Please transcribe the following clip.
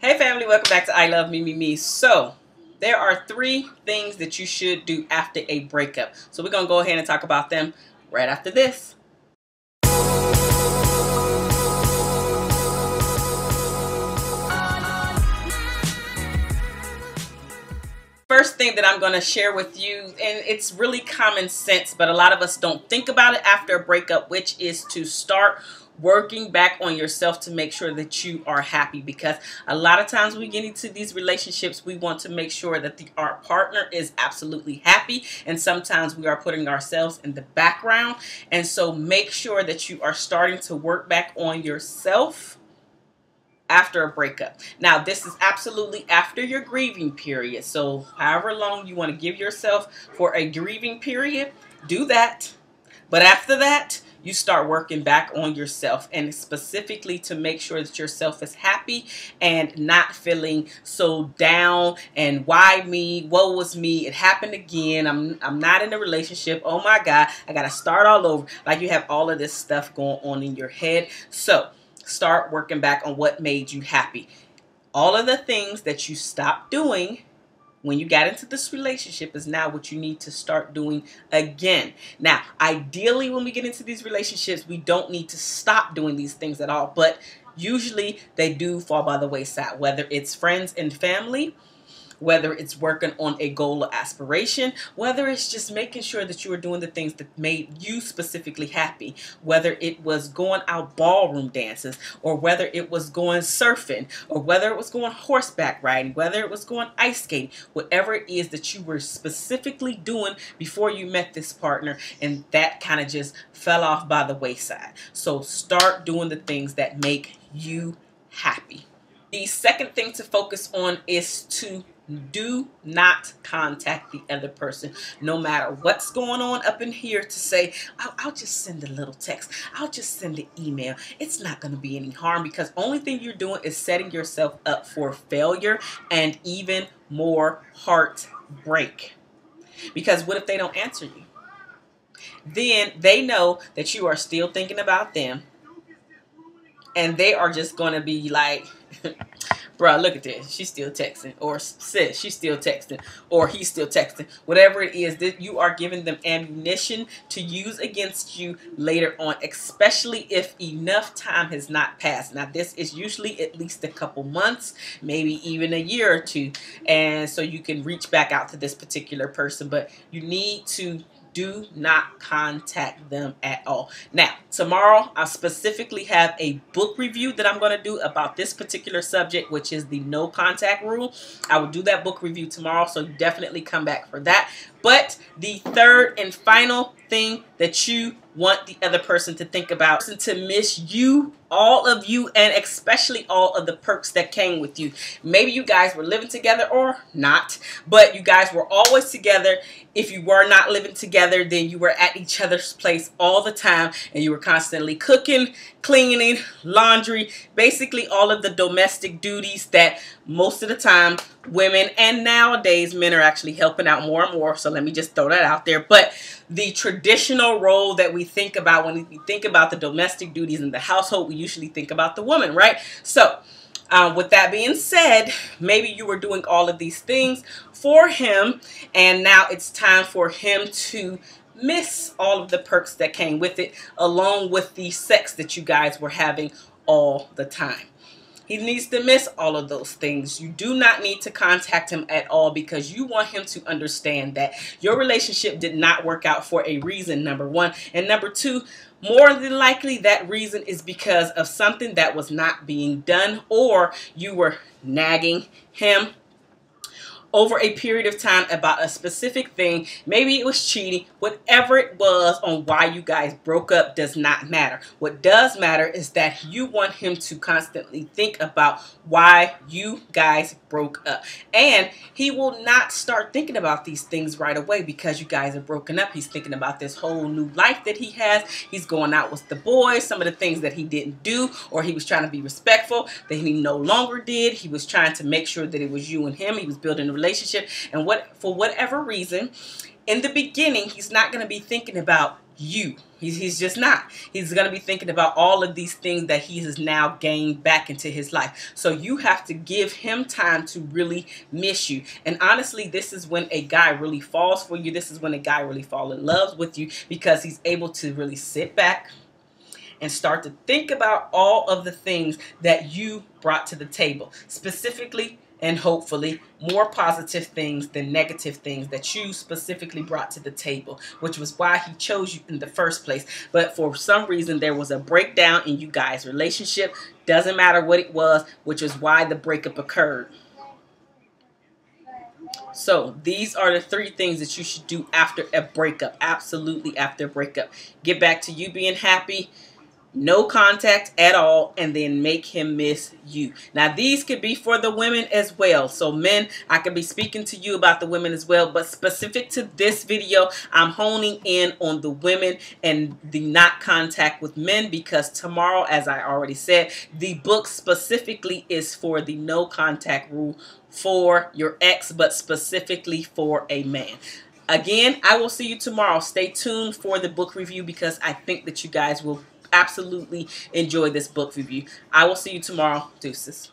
Hey family, welcome back to I Love Me, Me, Me. So, there are 3 things that you should do after a breakup. So we're going to go ahead and talk about them right after this. First thing that I'm going to share with you, and it's really common sense, but a lot of us don't think about it after a breakup, which is to start working back on yourself to make sure that you are happy. Because a lot of times we get into these relationships, we want to make sure that our partner is absolutely happy, and sometimes we are putting ourselves in the background. And so make sure that you are starting to work back on yourself after a breakup. Now, this is absolutely after your grieving period. So however long you want to give yourself for a grieving period, do that. But after that, you start working back on yourself, and specifically to make sure that yourself is happy and not feeling so down and why me, woe was me, it happened again, I'm not in a relationship, oh my God, I gotta start all over. Like you have all of this stuff going on in your head. So start working back on what made you happy. All of the things that you stopped doing when you got into this relationship is now what you need to start doing again. Now, ideally, when we get into these relationships, we don't need to stop doing these things at all, but usually they do fall by the wayside, whether it's friends and family, whether it's working on a goal or aspiration, whether it's just making sure that you are doing the things that made you specifically happy, whether it was going out ballroom dances, or whether it was going surfing, or whether it was going horseback riding, whether it was going ice skating, whatever it is that you were specifically doing before you met this partner, and that kind of just fell off by the wayside. So start doing the things that make you happy. The second thing to focus on is to do not contact the other person, no matter what's going on up in here, to say, I'll just send a little text, I'll just send an email, it's not going to be any harm, because only thing you're doing is setting yourself up for failure and even more heartbreak. Because what if they don't answer you? Then they know that you are still thinking about them, and they are just going to be like, bruh, look at this, she's still texting, or sis, she's still texting, or he's still texting. Whatever it is, that you are giving them ammunition to use against you later on, especially if enough time has not passed. Now, this is usually at least a couple months, maybe even a year or 2, and so you can reach back out to this particular person, but you need to do not contact them at all. Now, tomorrow, I specifically have a book review that I'm going to do about this particular subject, which is the no contact rule. I will do that book review tomorrow, so definitely come back for that. But the third and final thing that you want the other person to think about, to miss you, all of you, and especially all of the perks that came with you. Maybe you guys were living together or not, but you guys were always together. If you were not living together, then you were at each other's place all the time, and you were constantly cooking, cleaning, laundry, basically all of the domestic duties that most of the time women, and nowadays men, are actually helping out more and more. So let me just throw that out there. But the traditional role that we think about when we think about the domestic duties in the household, we usually think about the woman, right? So with that being said, maybe you were doing all of these things for him, and now it's time for him to miss all of the perks that came with it, along with the sex that you guys were having all the time. He needs to miss all of those things. You do not need to contact him at all, because you want him to understand that your relationship did not work out for a reason, number 1. And number 2, more than likely that reason is because of something that was not being done, or you were nagging him over a period of time about a specific thing. Maybe it was cheating. Whatever it was on why you guys broke up does not matter. What does matter is that you want him to constantly think about why you guys broke up. And he will not start thinking about these things right away because you guys are broken up. He's thinking about this whole new life that he has. He's going out with the boys, some of the things that he didn't do, or he was trying to be respectful that he no longer did. He was trying to make sure that it was you and him. He was building a relationship, and for whatever reason, in the beginning, he's not going to be thinking about you. He's just not. He's going to be thinking about all of these things that he has now gained back into his life. So you have to give him time to really miss you. And honestly, this is when a guy really falls for you. This is when a guy really falls in love with you, because he's able to really sit back and start to think about all of the things that you brought to the table, specifically and hopefully more positive things than negative things that you specifically brought to the table, which was why he chose you in the first place. But for some reason, there was a breakdown in you guys' relationship. Doesn't matter what it was, which is why the breakup occurred. So these are the 3 things that you should do after a breakup. Absolutely after a breakup. Get back to you being happy. No contact at all, and then make him miss you. Now, these could be for the women as well. So, men, I could be speaking to you about the women as well, but specific to this video, I'm honing in on the women and the not contact with men, because tomorrow, as I already said, the book specifically is for the no contact rule for your ex, but specifically for a man. Again, I will see you tomorrow. Stay tuned for the book review, because I think that you guys will absolutely enjoy this book review. I will see you tomorrow. Deuces.